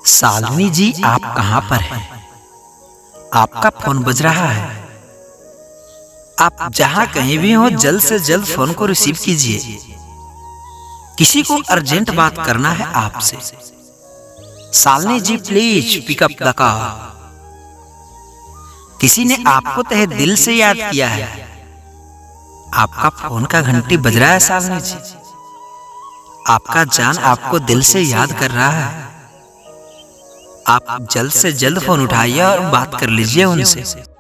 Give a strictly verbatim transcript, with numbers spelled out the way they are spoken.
शालिनी जी, आप कहाँ पर हैं? आपका फोन बज रहा है। आप जहां कहीं भी हो जल्द से जल्द फोन को रिसीव कीजिए। किसी को अर्जेंट बात करना है आपसे। Shalini ji, please pick up the call. किसी ने आपको तहे दिल से याद किया है। आपका फोन का घंटी बज रहा है शालिनी जी। आपका जान आपको दिल से याद कर रहा है। आप जल्द से जल्द फोन उठाइए और बात कर लीजिए उनसे।